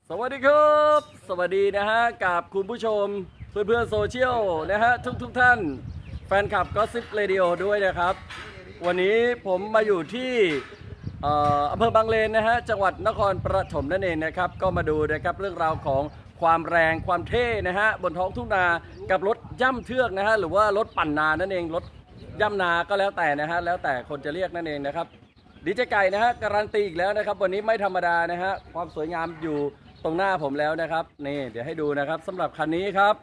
สวัสดีครับสวัสดีนะฮะกับคุณผู้ชมเพื่อนๆโซเชียลนะฮะทุกท่านแฟนคลับก็ซิปเรดิโอด้วยนะครับวันนี้ผมมาอยู่ที่อำเภอบางเลนนะฮะจังหวัดนครปฐมนั่นเองนะครับก็มาดูนะครับเรื่องราวของความแรงความเท่นะฮะบนท้องทุ่งนากับรถย่ำเทือกนะฮะหรือว่ารถปั่นนานั่นเองรถย่ำนาก็แล้วแต่นะฮะแล้วแต่คนจะเรียกนั่นเองนะครับดีเจไก่นะฮะการันตีอีกแล้วนะครับวันนี้ไม่ธรรมดานะฮะความสวยงามอยู่ตรงหน้าผมแล้วนะครับนี่เดี๋ยวให้ดูนะครับสำหรับคันนี้ครับ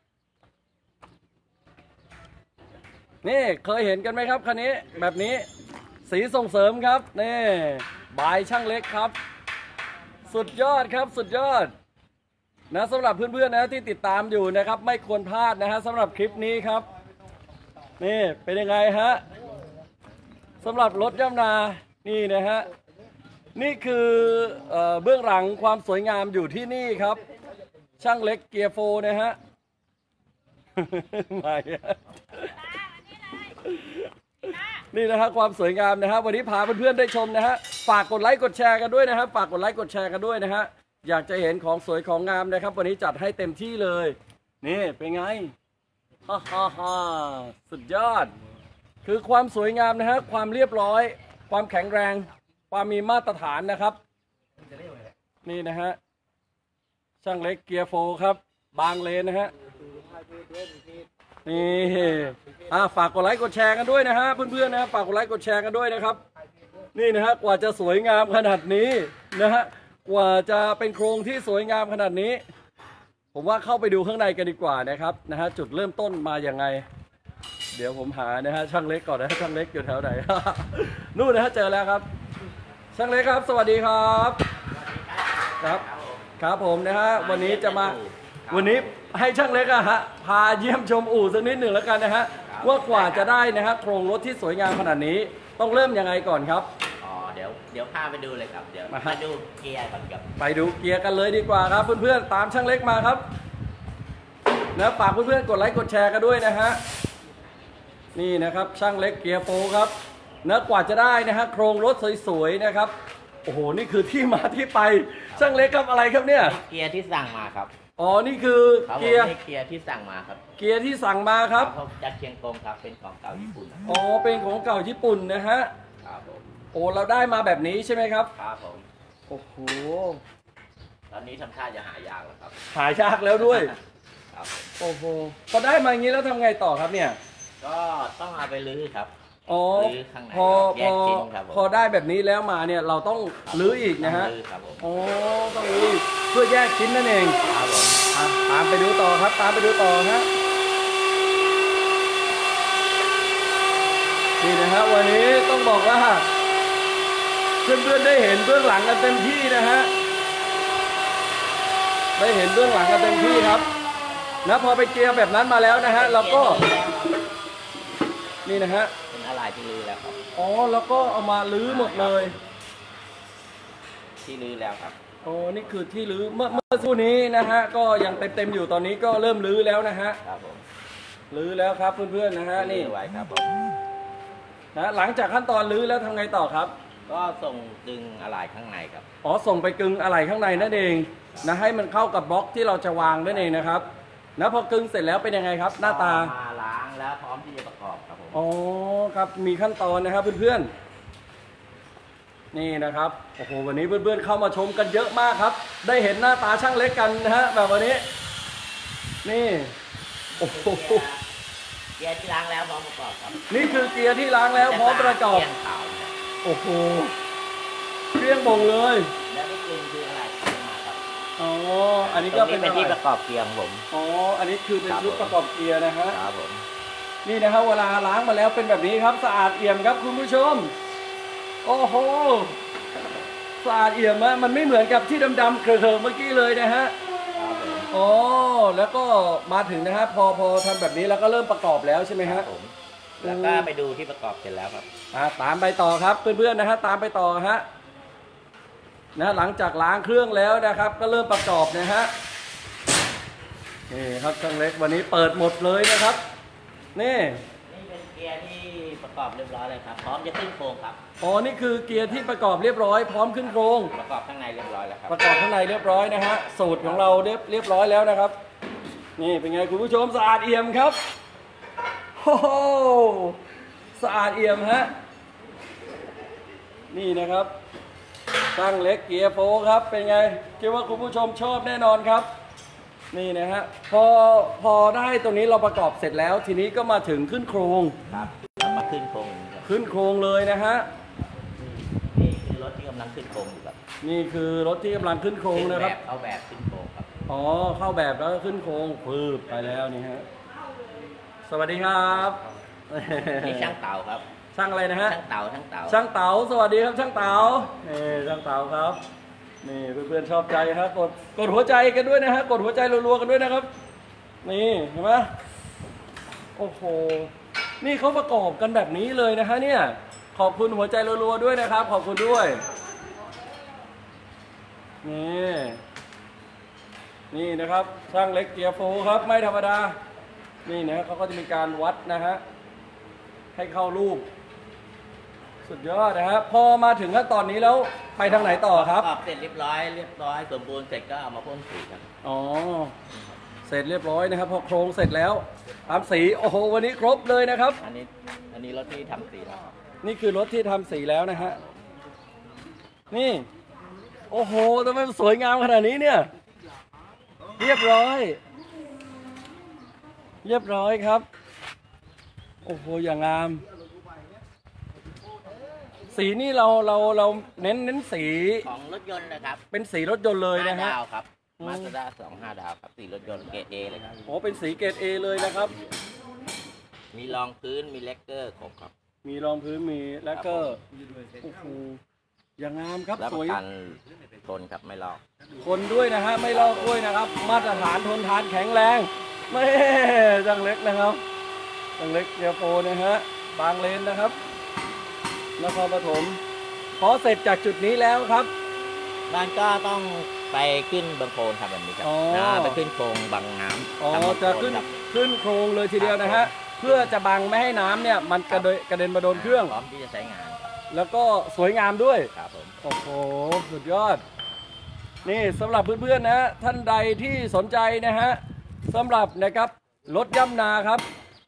นี่เคยเห็นกันไหมครับคันนี้แบบนี้สีส่งเสริมครับนี่บายช่างเล็กครับสุดยอดครับสุดยอดนะสำหรับเพื่อนๆนะที่ติดตามอยู่นะครับไม่ควรพลาดนะฮะสำหรับคลิปนี้ครับนี่เป็นยังไงฮะสำหรับรถย่ำนานี่นะฮะนี่คือเบื้องหลังความสวยงามอยู่ที่นี่ครับช่างเล็กเกียร์โฟนะฮะนี่นะฮะความสวยงามนะฮะวันนี้พาเพื่อนๆได้ชมนะฮะฝากกดไลค์กดแชร์กันด้วยนะฮะฝากกดไลค์กดแชร์กันด้วยนะฮะอยากจะเห็นของสวยของงามนะครับวันนี้จัดให้เต็มที่เลยนี่เป็นไงฮ่าฮ่าฮ่าสุดยอดคือความสวยงามนะฮะความเรียบร้อยความแข็งแรงความมีมาตรฐานนะครับนี่นะฮะช่างเล็กเกียร์โฟครับบางเลนนะฮะนี่ฝากกดไลค์กดแชร์กันด้วยนะฮะเพื่อนๆนะฝากกดไลค์กดแชร์กันด้วยนะครับนี่นะฮะกว่าจะสวยงามขนาดนี้นะฮะกว่าจะเป็นโครงที่สวยงามขนาดนี้ผมว่าเข้าไปดูข้างในกันดีกว่านะครับนะฮะจุดเริ่มต้นมาอย่างไงเดี๋ยวผมหานะฮะช่างเล็กก่อนนะช่างเล็กอยู่แถวไหน นู่นนะฮะเจอแล้วครับช่างเล็กครับสวัสดีครับครับผมนะฮะวันนี้จะมาวันนี้ให้ช่างเล็กอะฮะพาเยี่ยมชมอู่สักนิดหนึ่งแล้วกันนะฮะว่ากว่าจะได้นะฮะโครงรถที่สวยงามขนาดนี้ต้องเริ่มยังไงก่อนครับเดี๋ยวพาไปดูเลยครับเดี๋ยวมาดูเกียร์ก่อนครับไปดูเกียร์กันเลยดีกว่าครับเพื่อนๆตามช่างเล็กมาครับนะฝากเพื่อนๆกดไลค์กดแชร์กันด้วยนะฮะนี่นะครับช่างเล็กเกียร์โฟครับนะกว่าจะได้นะฮะโครงรถสวยๆนะครับโอ้โหนี่คือที่มาที่ไปช่างเล็กครับอะไรครับเนี่ยเกียร์ที่สั่งมาครับอ๋อนี่คือเกียร์ที่สั่งมาครับเกียร์ที่สั่งมาครับจัดเชียงกงครับเป็นของเก่าญี่ปุ่นอ๋อเป็นของเก่าญี่ปุ่นนะฮะครับผมโอ้เราได้มาแบบนี้ใช่ไหมครับครับผมโอ้โหตอนนี้ทำท่าจะหายากแล้วครับหายากแล้วด้วยครับโอ้โหพอได้มาอย่างนี้แล้วทำไงต่อครับเนี่ยก็ต้องเอาไปลื้อครับอ๋อพอได้แบบนี้แล้วมาเนี่ยเราต้องลื้ออีกนะฮะอ๋อต้องลื้อเพื่อแยกชิ้นนั่นเองครับผมตามไปดูต่อครับตามไปดูต่อฮะนี่นะฮะวันนี้ต้องบอกว่าเพื่อนๆได้เห็นเบื้องหลังกันเต็มที่นะฮะได้เห็นเบื้องหลังกันเต็มที่ครับนะพอไปเกียร์แบบนั้นมาแล้วนะฮะเราก็นี่นะฮะเป็นอะไรที่ลื้อแล้วครับอ๋อแล้วก็เอามาลื้อหมดเลยที่ลื้อแล้วครับอ๋อนี่คือที่ลื้อเมื่อสักครู่นี้นะฮะก็ยังเต็มอยู่ตอนนี้ก็เริ่มลื้อแล้วนะฮะครับผมลื้อแล้วครับเพื่อนๆนะฮะนี่ไว้ครับผมนะหลังจากขั้นตอนลื้อแล้วทำไงต่อครับก็ส่งดึงอะไรข้างในครับอ๋อส่งไปกึงอะไรข้างในนั่นเองนะให้มันเข้ากับบล็อกที่เราจะวางนั่นเองนะครับนะพอกึงเสร็จแล้วเป็นยังไงครับหน้าตามาล้างแล้วพร้อมที่จะประกอบครับผมอ๋อครับมีขั้นตอนนะครับเพื่อนๆนี่นะครับโอ้โหวันนี้เพื่อนๆเข้ามาชมกันเยอะมากครับได้เห็นหน้าตาช่างเล็กกันนะฮะแบบวันนี้นี่โอ้โหเกียร์ที่ล้างแล้วพร้อมประกอบครับนี่คือเกียร์ที่ล้างแล้วพร้อมประกอบโอ้โหเครื่องบ่งเลยแล้วนี่คืออะไรอ๋ออันนี้ก็เป็นที่ประกอบเกียร์ของผมอ๋ออันนี้คือเป็นชุดประกอบเกียร์นะฮะครับผมนี่นะครับเวลาล้างมาแล้วเป็นแบบนี้ครับสะอาดเอี่ยมครับคุณผู้ชมโอ้โหสะอาดเอี่ยมมันไม่เหมือนกับที่ดำๆเคลอะเมื่อกี้เลยนะฮะอ๋อแล้วก็มาถึงนะครับพอทำแบบนี้แล้วก็เริ่มประกอบแล้วใช่ไหมฮะแล้วก็ไปดูที่ประกอบเสร็จแล้วครับตามไปต่อครับเพื่อนๆนะฮะตามไปต่อฮะนะหลังจากล้างเครื่องแล้วนะครับก็เริ่มประกอบนะฮะนี่ครับช่างเล็กวันนี้เปิดหมดเลยนะครับนี่เกียร์ที่ประกอบเรียบร้อยเลยครับพร้อมจะขึ้นโครงครับอ๋อนี่คือเกียร์ที่ประกอบเรียบร้อยพร้อมขึ้นโครงประกอบข้างในเรียบร้อยแล้วครับประกอบข้างในเรียบร้อยนะฮะสูตรของเราเรียบร้อยแล้วนะครับนี่เป็นไงคุณผู้ชมสะอาดเอี่ยมครับโอ้โหสะอาดเอี่ยมฮะนี่นะครับช่างเล็กเกียร์โฟครับเป็นไงคิดว่าคุณผู้ชมชอบแน่นอนครับนี่นะฮะพอได้ตรงนี้เราประกอบเสร็จแล้ว ทีนี้ก็มาถึงขึ้นโครงครับแล้วมาขึ้นโครงครับขึ้นโครงเลยนะฮะนี่คือรถที่กำลังขึ้นโครงอยู่ครับนี่คือรถที่กำลังขึ้นโครงนะครับเอาแบบขึ้นโครงครับอ๋อเข้าแบบแล้วก็ขึ้นโครงฟืบไปแล้วนี่ฮะสวัสดีครับนี่ช่างเต่าครับช่างอะไรนะฮะช่างเต่าช่างเต่าช่างเต๋าสวัสดีครับช่างเต๋านี่ช่างเต๋าครับนี่เพื่อนๆชอบใจครับกดหัวใจกันด้วยนะฮะกดหัวใจรัวๆกันด้วยนะครับนี่เห็นไหมโอ้โหนี่เขาประกอบกันแบบนี้เลยนะฮะเนี่ยขอบคุณหัวใจรัวๆด้วยนะครับขอบคุณด้วยนี่นะครับช่างเล็กเกียร์โฟครับไม่ธรรมดานี่นะเขาก็จะมีการวัดนะฮะให้เข้ารูปสุดยอดนะครับพอมาถึงขั้นตอนนี้แล้วไปทางไหนต่อครับประกอบเสร็จเรียบร้อยสมบูรณ์เสร็จก็เอามาพ่นสีครับอ๋อเสร็จเรียบร้อยนะครับพอโครงเสร็จแล้วทำสีโอ้โหวันนี้ครบเลยนะครับอันนี้รถที่ทำสีแล้วนี่คือรถที่ทำสีแล้วนะฮะนี่โอ้โหทำไมมันสวยงามขนาดนี้เนี่ยเรียบร้อยครับโอ้โหอย่างงามสีนี่เราเน้นสีของรถยนต์นะครับเป็นสีรถยนต์เลยนะฮะ 5 ดาวครับมาสด้า2 5 ดาวครับสีรถยนต์เกรด A เลยครับโอ้เป็นสีเกรด A เลยนะครับมีรองพื้นมีเลกเกอร์ครบครับมีรองพื้นมีแล้วก็โอ้โหอย่างงามครับรับสปวยระกันทนครับไม่ลอกคนด้วยนะฮะไม่ลอกด้วยนะครับ มาตรฐานทนทานแข็งแรงไม่จังเล็กนะครับจังเล็กเดียโฟนะฮะบางเลนนะครับนครปฐมพอเสร็จจากจุดนี้แล้วครับมันก็ต้องไปขึ้นบางโคลนครับแบบนี้ครับอ๋อไปขึ้นโครงบังน้ำอ๋อทำบางโคลจะขึ้นครับโครงเลยทีเดียวนะฮะเพื่อจะบังไม่ให้น้ำเนี่ยมันกระเด็นมาโดนเครื่องพร้อมที่จะใช้งานครับแล้วก็สวยงามด้วยครับผมโอ้โหสุดยอดนี่สำหรับเพื่อนๆนะท่านใดที่สนใจนะฮะสำหรับนะครับรถย่ำนาครับ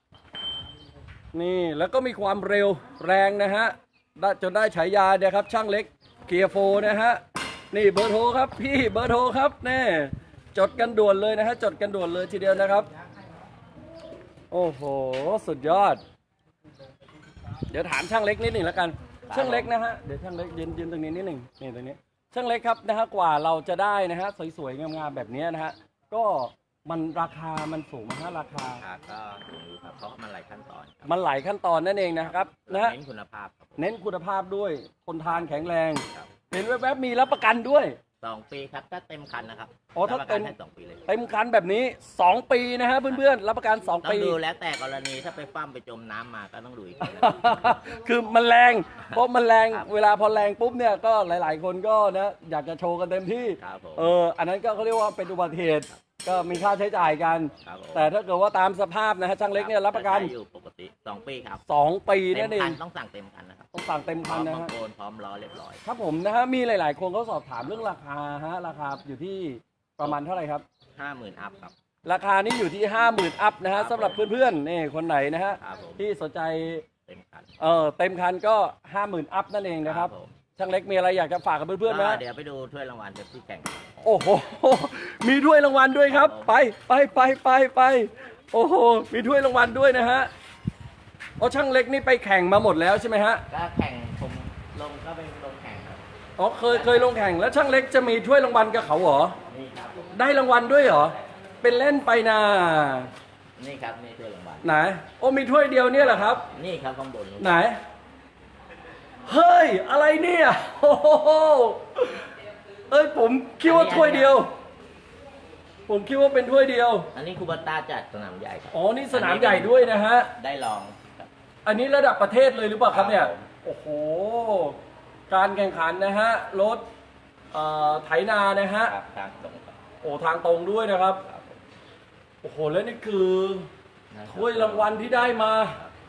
นี่แล้วก็มีความเร็วแรงนะฮะจนได้ฉายาเนี่ยครับช่างเล็กเกียร์โฟนะฮะนี่เบอร์โทรครับพี่เบอร์โทรครับแน่จดกันด่วนเลยนะฮะจดกันด่วนเลยทีเดียวนะครับโอ้โหสุดยอดเดี๋ยวถามช่างเล็กนิดหนึ่งแล้วกันช่างเล็กนะฮะเดี๋ยวช่างเล็กยืนตรงนี้นิดหนึ่งนี่ตรงนี้ช่างเล็กครับนะฮะกว่าเราจะได้นะฮะสวยๆงามๆแบบนี้นะฮะก็มันราคามันสูงนะฮะราคาก็สูงอยู่ครับเพราะมันหลายขั้นตอนครับมันหลายขั้นตอนนั่นเองนะครับนะฮะเน้นคุณภาพครับผมเน้นคุณภาพด้วยทนทานแข็งแรงครับเห็นแวบๆมีรับประกันด้วย 2 ปีครับถ้าเต็มคันนะครับอ๋อถ้ารับประกันเต็มให้2 ปีเลยเต็มคันแบบนี้ 2 ปีนะฮะเพื่อนๆรับประกันต้อ 2 งปีดูแล้วแต่กรณีถ้าไปปั้มไปจมน้ำมาก็ต้องดูอีกทีนะคือมันแรงเพราะมันแรงครับเวลาพอแรงปุ๊บเนี่ยก็หลาย ๆ คนก็นะอยากจะโชว์กันเต็มที่ครับผมอันนั้นก็เขาเรียกว่าเป็นอุบัติเหตุก็มีค่าใช้จ่ายกันครับผมแต่ถ้าเกิดว่าตามสภาพนะฮะช่างเล็กเนี่ยรับประกันใช้อยู่ปกติ 2 ปีครับ 2 ปีเต็นั่มนเอคังนต้องสั่งเต็มคันนะครับต้องสั่งเต็มพร้คัอน มนะบางฮะโคนพร้อมล้อเรียบร้อยครับผมนะฮะมีหลาย ๆ คนเขาสอบถามเรื่องราคาฮะราคาอยู่ที่ประมาณเท่าไหร่ครับ 50,000 อัพครับราคานี้อยู่ที่ 50,000 อัพนะฮะครับสำหรับเพื่อนๆนี่คนไหนนะฮะครับผมที่สนใจเต็มคันเต็มคันก็ 50,000 อัพนั่นเองนะครับผมช่างเล็กมีอะไรอยากจะฝากกับเพื่อนๆไหมก็ฮะเดี๋ยวไปดูถ้วยรางวัลที่แข่งโอ้โหมีถ้วยรางวัลด้วยครับครับผมไปโอ้โหมีถ้วยรางวัลด้วยนะฮะอ๋อช่างเล็กนี่ไปแข่งมาหมดแล้วใช่ไหมฮะก็แข่งผมลงก็เป็นลงแข่งครับอ๋อเคยลงแข่งแล้วช่างเล็กจะมีถ้วยรางวัลกับเขาเหรอนี่ครับได้รางวัลด้วยเหรอเป็นเล่นไปนะนี่ครับนี่ถ้วยรางวัลไหนโอ้มีถ้วยเดียวเนี่ยเหรอครับนี่ครับข้างบนไหน เฮ้ย อะไรเนี่ยโอ้โหเอ้ย ผมคิดว่าถ้วยเดียว ผมคิดว่าเป็นถ้วยเดียวอันนี้คูบัตตาจัดสนามใหญ่ครับอ๋อ นี่สนามใหญ่ด้วยนะฮะได้ลองครับอันนี้ระดับประเทศเลยหรือเปล่าครับเนี่ยครับผมโอ้โห การแข่งขันนะฮะ รถไถนานะฮะครับทางตรงครับโอ้ทางตรงด้วยนะครับครับผมโอ้โห แล้วนี่คือถ้วยรางวัลที่ได้มา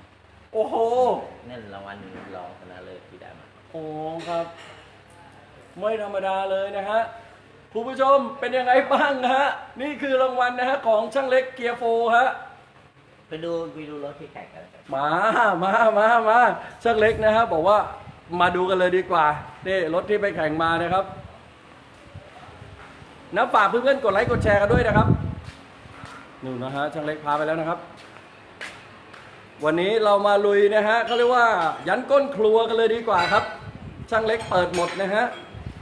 โอ้โหนั่นรางวัลรองชนะเลิศที่ได้มาโอ้ครับ ไม่ธรรมดาเลยนะฮะคุณผู้ชมเป็นยังไงบ้างฮะนี่คือรางวัลนะฮะของช่างเล็กเกียร์โฟฮะไปดูรถที่แข่งกันครับมาช่างเล็กนะฮะบอกว่ามาดูกันเลยดีกว่านี่รถที่ไปแข่งมานะครับนะฝากเพื่อนๆกดไลค์กดแชร์กันด้วยนะครับนู่นนะฮะช่างเล็กพาไปแล้วนะครับ วันนี้เรามาลุยนะฮะเขาเรียกว่ายันก้นครัวกันเลยดีกว่าครับช่างเล็กเปิดหมดนะฮะ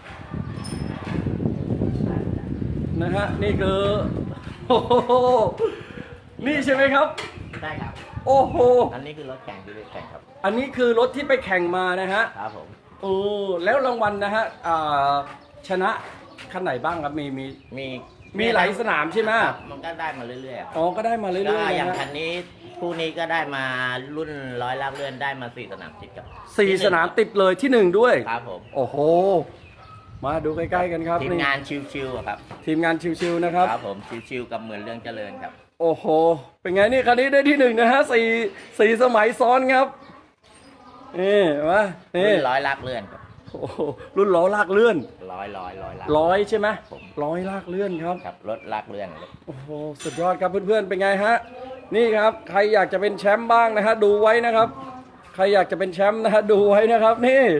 นี่คือโอ้โหนี่ใช่ไหมครับได้ครับโอ้โหอันนี้คือรถแข่งที่ไปแข่งครับอันนี้คือรถที่ไปแข่งมานะฮะครับผมแล้วรางวัลนะฮะชนะคันไหนบ้างครับมีหลายสนามใช่ไหมมันก็ได้มาเรื่อยๆครับอ๋อก็ได้มาเรื่ก็อยๆอย่างนะคัฮะนนี้คู่นี้ก็ได้มารุ่นร้อยลากเลื่อนได้มา4 สนามติดกับสี่สนามติดเลยที่หนึ่งด้วยครับผมโอ้โหมาดูใกล้ๆกันครับทีมงานชิวๆครับทีมงานชิวๆนะครับครับผมชิวๆกับเหมือนเรื่องเจริญครับโอ้โหเป็นไงนี่คันนี้ได้ที่หนึ่งนะฮะสี่สมัยซ้อนครับนี่มานี่รุ่นร้อยลากเลื่อนครับโอ้โหรุ่นล้อลากเลื่อนร้อยลากร้อยใช่ไหมผมร้อยลากเลื่อนครับครับรถลากเลื่อนเลยโอ้โหสุดยอดครับเพื่อนๆเป็นไงฮะนี่ครับใครอยากจะเป็นแชมป์บ้างนะฮะดูไว้นะครับ ใครอยากจะเป็นแชมป์นะฮะดูไว้นะครับ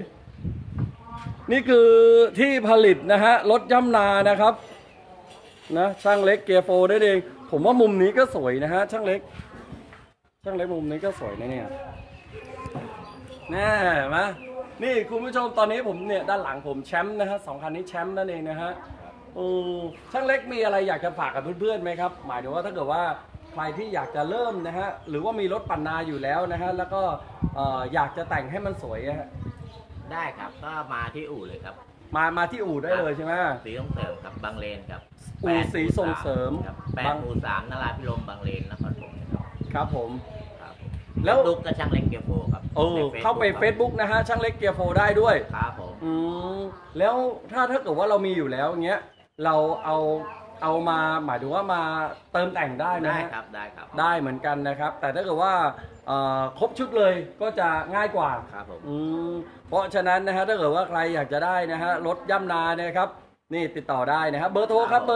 นี่คือที่ผลิตนะฮะรถย่ำนานะครับนะช่างเล็กเกียร์โฟได้เองผมว่ามุมนี้ก็สวยนะฮะช่างเล็กมุมนี้ก็สวยนะเนี่ยแน่มานี่คุณผู้ชมตอนนี้ผมเนี่ยด้านหลังผมแชมป์นะฮะ2 คันนี้แชมป์นั่นเองนะฮะช่างเล็กมีอะไรอยากจะฝากกับเพื่อนๆไหมครับหมายถึงว่าถ้าเกิดว่าใครที่อยากจะเริ่มนะฮะหรือว่ามีรถปั่นนาอยู่แล้วนะฮะแล้วก็อยากจะแต่งให้มันสวยฮะได้ครับก็มาที่อู่เลยครับมาที่อู่ได้เลยใช่ไหมสีส่งเสริมครับบางเลนครับอู่สีส่งเสริมครับบาง 8 หมู่ 3นราธิรมย์บางเลนนครปฐมนะครับครับผมครับแล้วลูกกระช่างเล็กเกียร์โฟครับใน Facebook เข้าไป Facebook นะฮะช่างเล็กเกียร์โฟได้ด้วยครับผมแล้วถ้าเกิดว่าเรามีอยู่แล้วอย่างเงี้ยเราเอามาหมายถึงว่ามาเติมแต่งได้นะได้ฮะครับได้ครับได้เหมือนกันนะครับ แต่ถ้าเกิดว่าครบชุดเลยก็จะง่ายกว่าครับผมเพราะฉะนั้นนะฮะถ้าเกิดว่าใครอยากจะได้นะฮะรถย่ำนานะครับนี่ติดต่อได้นะครับเบอร์โทรครับ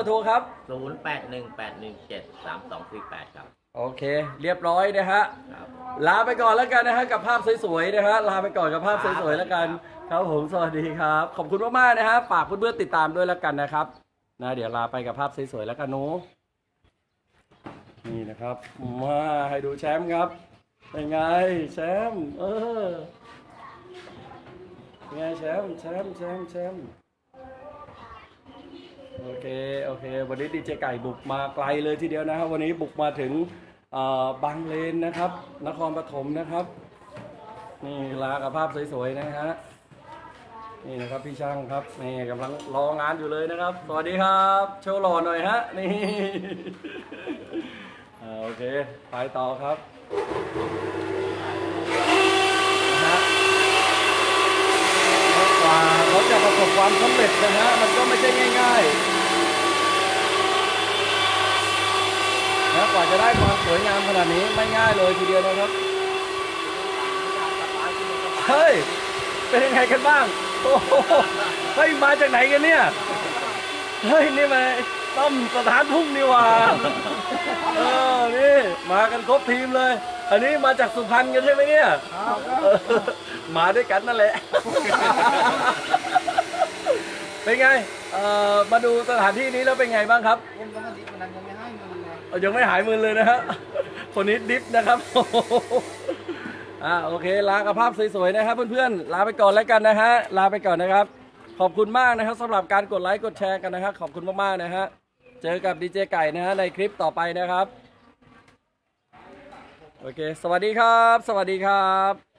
0818173248ครับโอเค เรียบร้อยนะฮะครับลาไปก่อนแล้วกันนะฮะกับภาพสวยๆนะฮะลาไปก่อนกับภาพสวยๆแล้วกันครับผมสวัสดีครับ ขอบคุณมากๆนะฮะฝากเพื่อนๆติดตามด้วยแล้วกันนะครับนะเดี๋ยวลาไปกับภาพสวยๆแล้วกันเนาะนี่นะครับมาให้ดูแชมป์ครับเป็นไงแชมป์เป็นไงแชมป์โอเควันนี้ดีเจไก่บุกมาไกลเลยทีเดียวนะครับวันนี้บุกมาถึงบางเลนนะครับนครปฐมนะครับนี่ลากับภาพสวยๆนะฮะนี่นะครับพี่ช่างครับนี่กำลังรองานอยู่เลยนะครับสวัสดีครับโชว์หล่อหน่อยฮะนี่ โอเคไปต่อครับนะฮะกว่าเขาจะประสบความสำเร็จนะฮะมันก็ไม่ใช่ง่ายๆนะกว่าจะได้ความสวยงามขนาดนี้ไม่ง่ายเลยทีเดียวนะครับเฮ้ยเป็นยังไงกันบ้างโอ้โหเฮ้ยมาจากไหนกันเนี่ยเฮ้ยนี่มาต้มสถานทุ่งนี่หว่านี่มากันครบทีมเลย อันนี้มาจากสุพรรณกันใช่ไหมเนี่ยมาด้วยกันนั่นแหละ เป็นไงมาดูสถานที่นี้แล้วเป็นไงบ้างครับยังไม่หายมึนเลยนะฮะคนนี้ดิฟนะครับโอเคลากับภาพสวยๆนะครับเพื่อนๆลาไปก่อนแล้วกันนะฮะลาไปก่อนนะครับขอบคุณมากนะครับสำหรับการกดไลค์กดแชร์กันนะครับขอบคุณมากๆนะฮะเจอกับดีเจไก่นะฮะในคลิปต่อไปนะครับโอเคสวัสดีครับ